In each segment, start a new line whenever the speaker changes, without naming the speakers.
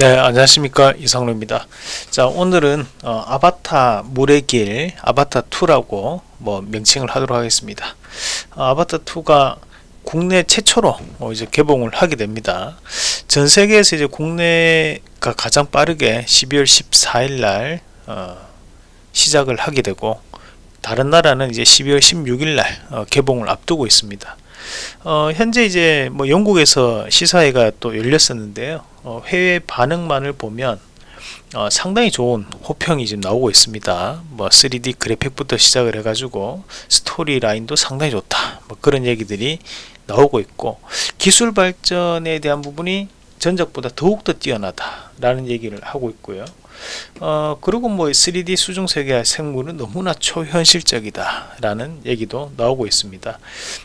네, 안녕하십니까, 이상로입니다. 자, 오늘은 아바타 물의 길 아바타2라고 명칭을 하도록 하겠습니다. 아바타2가 국내 최초로 이제 개봉을 하게 됩니다. 전 세계에서 이제 국내가 가장 빠르게 12월 14일 날 시작을 하게 되고, 다른 나라는 이제 12월 16일 날 개봉을 앞두고 있습니다. 현재 이제 영국에서 시사회가 또 열렸었는데요. 해외 반응만을 보면 상당히 좋은 호평이 지금 나오고 있습니다. 3D 그래픽부터 시작을 해가지고 스토리 라인도 상당히 좋다, 그런 얘기들이 나오고 있고, 기술 발전에 대한 부분이 전작보다 더욱더 뛰어나다 라는 얘기를 하고 있고요. 그리고 3D 수중세계화 생물은 너무나 초현실적이다 라는 얘기도 나오고 있습니다.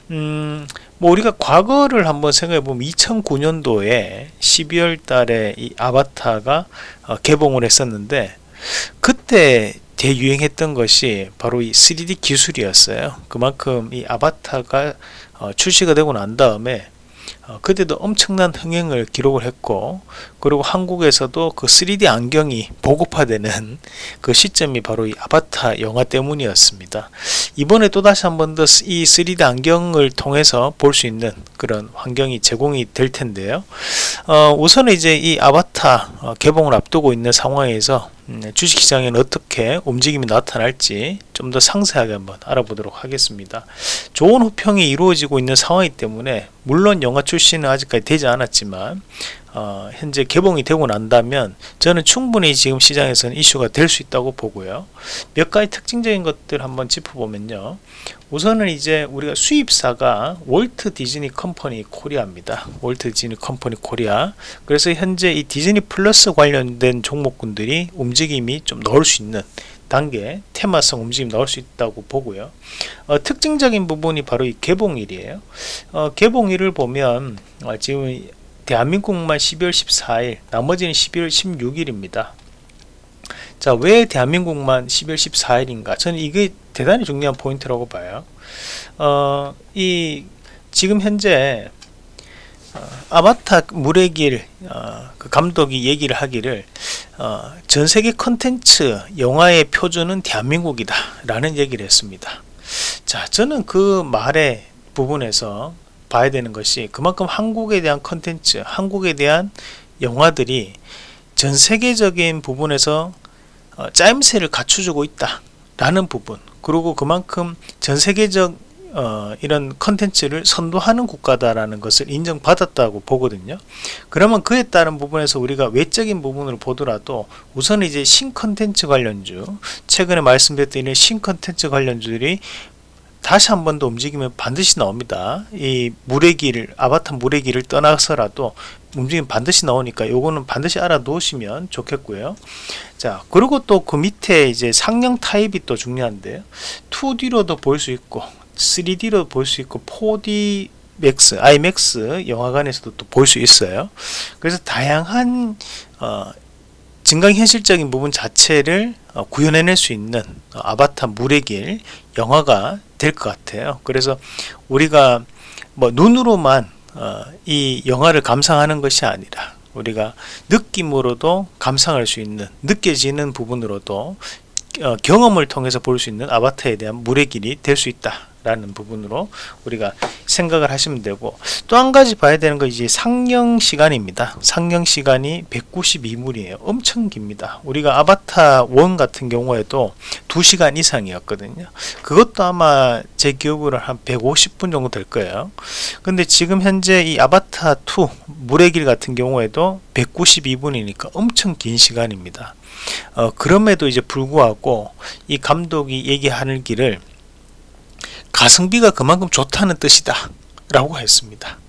우리가 과거를 한번 생각해 보면 2009년도에 12월 달에 이 아바타가 개봉을 했었는데, 그때 대유행했던 것이 바로 이 3D 기술이었어요. 그만큼 이 아바타가 출시가 되고 난 다음에 그때도 엄청난 흥행을 기록을 했고, 그리고 한국에서도 그 3D 안경이 보급화되는 그 시점이 바로 이 아바타 영화 때문이었습니다. 이번에 또다시 한 번 더 이 3D 안경을 통해서 볼 수 있는 그런 환경이 제공이 될 텐데요. 우선은 이제 이 아바타 개봉을 앞두고 있는 상황에서 주식시장에는 어떻게 움직임이 나타날지 좀 더 상세하게 한번 알아보도록 하겠습니다. 좋은 호평이 이루어지고 있는 상황이기 때문에, 물론 영화 출시는 아직까지 되지 않았지만 현재 개봉이 되고 난다면 저는 충분히 지금 시장에서는 이슈가 될 수 있다고 보고요. 몇 가지 특징적인 것들 한번 짚어보면요. 우선은 이제 우리가 수입사가 월트 디즈니 컴퍼니 코리아입니다. 월트 디즈니 컴퍼니 코리아. 그래서 현재 이 디즈니 플러스 관련된 종목군들이 움직임이 좀 나올 수 있는 단계, 테마성 움직임 나올 수 있다고 보고요. 특징적인 부분이 바로 이 개봉일이에요. 개봉일을 보면 지금 대한민국만 12월 14일, 나머지는 12월 16일입니다. 자, 왜 대한민국만 12월 14일인가? 저는 이게 대단히 중요한 포인트라고 봐요. 지금 현재 아바타 물의 길 그 감독이 얘기를 하기를 전세계 컨텐츠 영화의 표준은 대한민국이다 라는 얘기를 했습니다. 자, 저는 그 말의 부분에서 봐야 되는 것이, 그만큼 한국에 대한 컨텐츠, 한국에 대한 영화들이 전 세계적인 부분에서 짜임새를 갖춰주고 있다 라는 부분, 그리고 그만큼 전 세계적 이런 컨텐츠를 선도하는 국가다라는 것을 인정받았다고 보거든요. 그러면 그에 따른 부분에서 우리가 외적인 부분으로 보더라도 우선 이제 신컨텐츠 관련주, 최근에 말씀드렸던 이런 신컨텐츠 관련주들이 다시 한 번 더 움직이면 반드시 나옵니다. 이 물의 길, 아바타 물의 길을 떠나서라도 움직이면 반드시 나오니까 요거는 반드시 알아두시면 좋겠고요. 자, 그리고 또 그 밑에 이제 상영 타입이 또 중요한데요. 2D로도 볼 수 있고 3D로 볼 수 있고 4D 맥스, IMAX 영화관에서도 또 볼 수 있어요. 그래서 다양한 증강현실적인 부분 자체를 구현해낼 수 있는 아바타 물의 길 영화가 될 것 같아요. 그래서 우리가 눈으로만 이 영화를 감상하는 것이 아니라 우리가 느낌으로도 감상할 수 있는, 느껴지는 부분으로도 경험을 통해서 볼 수 있는 아바타에 대한 물의 길이 될 수 있다 라는 부분으로 우리가 생각을 하시면 되고, 또 한 가지 봐야 되는 건 이제 상영 시간입니다. 상영 시간이 192분이에요. 엄청 깁니다. 우리가 아바타 1 같은 경우에도 2시간 이상이었거든요. 그것도 아마 제 기억으로 한 150분 정도 될 거예요. 근데 지금 현재 이 아바타 2 물의 길 같은 경우에도 192분이니까 엄청 긴 시간입니다. 그럼에도 이제 불구하고 이 감독이 얘기하는 길을 가성비가 그만큼 좋다는 뜻이다 라고 했습니다.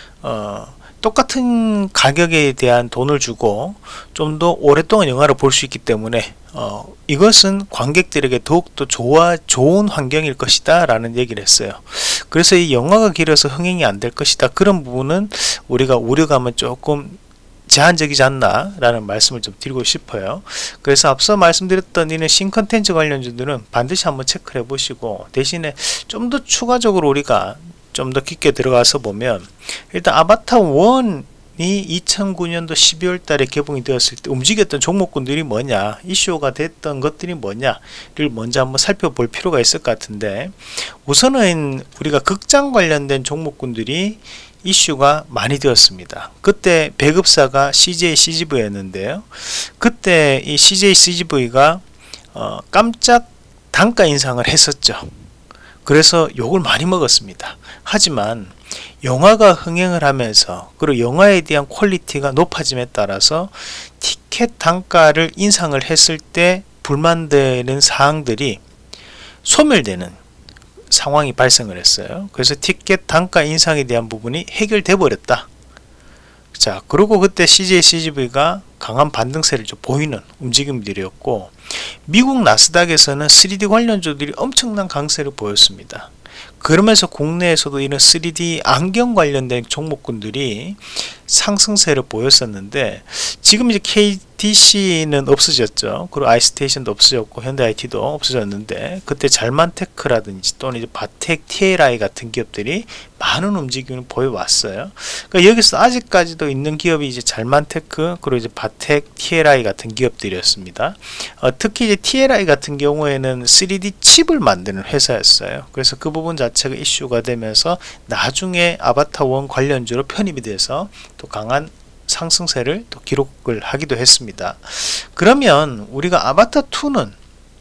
똑같은 가격에 대한 돈을 주고 좀 더 오랫동안 영화를 볼 수 있기 때문에 이것은 관객들에게 더욱더 좋은 환경일 것이다 라는 얘기를 했어요. 그래서 이 영화가 길어서 흥행이 안 될 것이다, 그런 부분은 우리가 우려감은 조금 제한적이지 않나 라는 말씀을 좀 드리고 싶어요. 그래서 앞서 말씀드렸던 이런 신컨텐츠 관련주들은 반드시 한번 체크를 해 보시고, 대신에 좀 더 추가적으로 우리가 좀 더 깊게 들어가서 보면, 일단 아바타 1 2009년도 12월 달에 개봉이 되었을 때 움직였던 종목군들이 뭐냐, 이슈가 됐던 것들이 뭐냐를 먼저 한번 살펴볼 필요가 있을 것 같은데, 우선은 우리가 극장 관련된 종목군들이 이슈가 많이 되었습니다. 그때 배급사가 CJ CGV였는데요. 그때 이 CJ CGV가 깜짝 단가 인상을 했었죠. 그래서 욕을 많이 먹었습니다. 하지만 영화가 흥행을 하면서, 그리고 영화에 대한 퀄리티가 높아짐에 따라서 티켓 단가를 인상을 했을 때 불만되는 사항들이 소멸되는 상황이 발생을 했어요. 그래서 티켓 단가 인상에 대한 부분이 해결돼 버렸다. 자, 그리고 그때 CJ CGV가 강한 반등세를 좀 보이는 움직임들이었고, 미국 나스닥에서는 3D 관련주들이 엄청난 강세를 보였습니다. 그러면서 국내에서도 이런 3D 안경 관련된 종목군들이 상승세를 보였었는데, 지금 이제 KTC는 없어졌죠. 그리고 아이스테이션도 없어졌고 현대IT도 없어졌는데, 그때 잘만테크라든지 또는 이제 바텍, TLI 같은 기업들이 많은 움직임을 보여왔어요. 그러니까 여기서 아직까지도 있는 기업이 이제 잘만테크, 그리고 이제 바텍, TLI 같은 기업들이었습니다. 특히 이제 TLI 같은 경우에는 3D 칩을 만드는 회사였어요. 그래서 그 부분 자체가 이슈가 되면서 나중에 아바타1 관련주로 편입이 돼서 또 강한 상승세를 또 기록을 하기도 했습니다. 그러면 우리가 아바타2는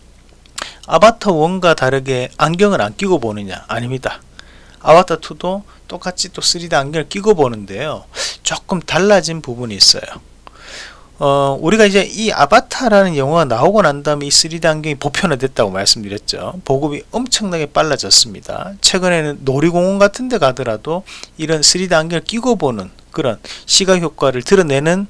아바타1과 다르게 안경을 안 끼고 보느냐? 아닙니다. 아바타2도 똑같이 또 3D 안경을 끼고 보는데요, 조금 달라진 부분이 있어요. 우리가 이제 이 아바타라는 영화가 나오고 난 다음에 이 3D 안경이 보편화됐다고 말씀드렸죠. 보급이 엄청나게 빨라졌습니다. 최근에는 놀이공원 같은 데 가더라도 이런 3D 안경을 끼고 보는 그런 시각 효과를 드러내는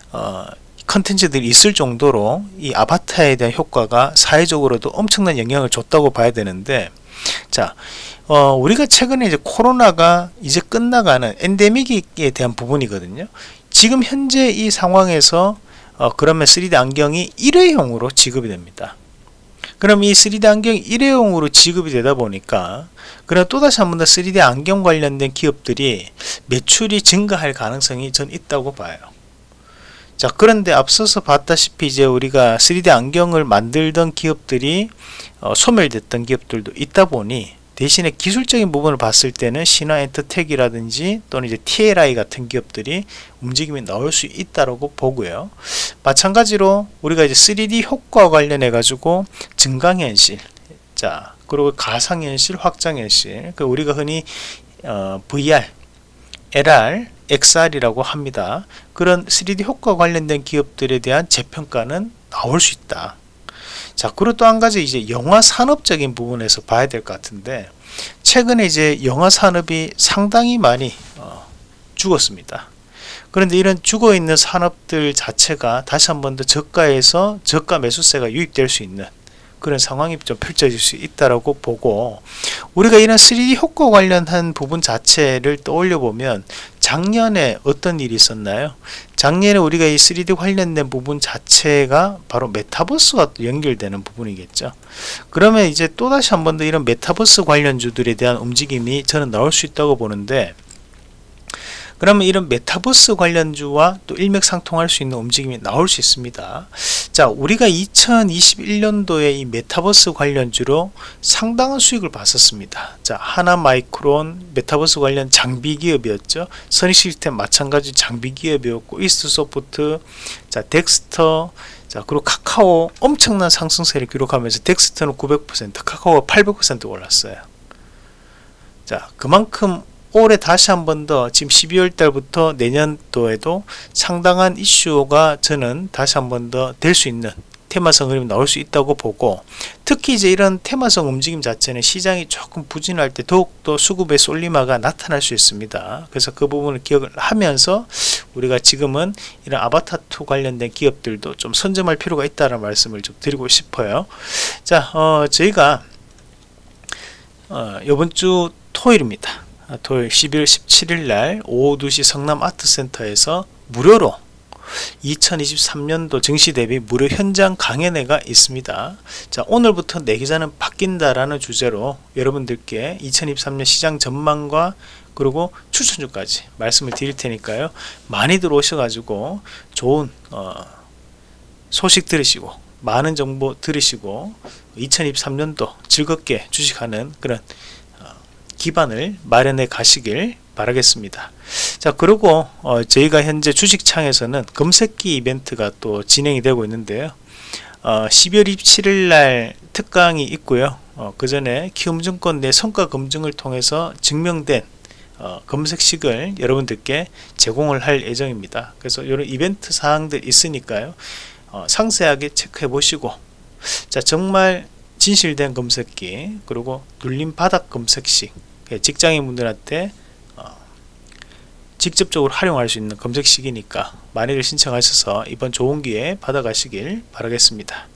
컨텐츠들이 있을 정도로 이 아바타에 대한 효과가 사회적으로도 엄청난 영향을 줬다고 봐야 되는데, 자, 우리가 최근에 이제 코로나가 이제 끝나가는 엔데믹에 대한 부분이거든요. 지금 현재 이 상황에서 그러면 3D 안경이 일회용으로 지급이 됩니다. 그럼 이 3D 안경이 일회용으로 지급이 되다 보니까, 그럼 또다시 한 번 더 3D 안경 관련된 기업들이 매출이 증가할 가능성이 전 있다고 봐요. 자, 그런데 앞서서 봤다시피 이제 우리가 3D 안경을 만들던 기업들이 소멸됐던 기업들도 있다 보니, 대신에 기술적인 부분을 봤을 때는 신화엔터텍이라든지 또는 이제 TLI 같은 기업들이 움직임이 나올 수 있다고 보고요. 마찬가지로 우리가 이제 3D 효과 관련해 가지고 증강현실, 자, 그리고 가상현실, 확장현실, 그 우리가 흔히 VR, LR, XR이라고 합니다. 그런 3D 효과 관련된 기업들에 대한 재평가는 나올 수 있다. 자, 그리고 또 한 가지 이제 영화 산업적인 부분에서 봐야 될 것 같은데, 최근에 이제 영화 산업이 상당히 많이 죽었습니다. 그런데 이런 죽어 있는 산업들 자체가 다시 한 번 더 저가에서 저가 매수세가 유입될 수 있는 그런 상황이 좀 펼쳐질 수 있다라고 보고, 우리가 이런 3D 효과 관련한 부분 자체를 떠올려 보면 작년에 어떤 일이 있었나요? 작년에 우리가 이 3D 관련된 부분 자체가 바로 메타버스와 연결되는 부분이겠죠. 그러면 이제 또다시 한 번 더 이런 메타버스 관련주들에 대한 움직임이 저는 나올 수 있다고 보는데, 그러면 이런 메타버스 관련주와 또 일맥상통할 수 있는 움직임이 나올 수 있습니다. 자, 우리가 2021년도에 이 메타버스 관련주로 상당한 수익을 봤었습니다. 자, 하나마이크론 메타버스 관련 장비 기업이었죠. 선익시스템 마찬가지 장비 기업이었고, 이스트소프트, 자, 덱스터, 자, 그리고 카카오 엄청난 상승세를 기록하면서 덱스터는 900%, 카카오가 800% 올랐어요. 자, 그만큼 올해 다시 한 번 더 지금 12월 달부터 내년도에도 상당한 이슈가 저는 다시 한 번 더 될 수 있는 테마성 흐름이 나올 수 있다고 보고, 특히 이제 이런 테마성 움직임 자체는 시장이 조금 부진할 때 더욱더 수급의 쏠림화가 나타날 수 있습니다. 그래서 그 부분을 기억을 하면서 우리가 지금은 이런 아바타2 관련된 기업들도 좀 선점할 필요가 있다는 말씀을 좀 드리고 싶어요. 자, 저희가 이번 주 토요일입니다. 토요일 11월 17일 날 오후 2시 성남 아트센터에서 무료로 2023년도 증시 대비 무료 현장 강연회가 있습니다. 자, 오늘부터 내 계좌는 바뀐다라는 주제로 여러분들께 2023년 시장 전망과 그리고 추천주까지 말씀을 드릴 테니까요. 많이들 오셔가지고 좋은 소식 들으시고 많은 정보 들으시고 2023년도 즐겁게 주식하는 그런 기반을 마련해 가시길 바라겠습니다. 자, 그리고 저희가 현재 주식창에서는 검색기 이벤트가 또 진행이 되고 있는데요. 12월 27일 날 특강이 있고요. 그 전에 키움증권 내 성과 검증을 통해서 증명된 검색식을 여러분들께 제공을 할 예정입니다. 그래서 이런 이벤트 사항들 있으니까요. 상세하게 체크해 보시고, 자, 정말 진실된 검색기, 그리고 눌림 바닥 검색식, 직장인분들한테 직접적으로 활용할 수 있는 검색식이니까 많이들 신청하셔서 이번 좋은 기회 받아가시길 바라겠습니다.